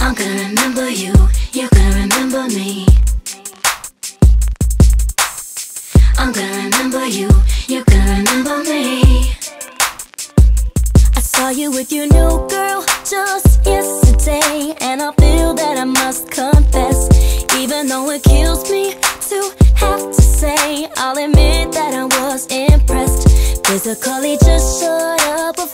I'm gonna remember you, you're gonna remember me. I'm gonna remember you, you're gonna remember me. I saw you with your new girl just yesterday, and I feel that I must confess, even though it kills me to have to say, I'll admit that I was impressed. Physically just shut up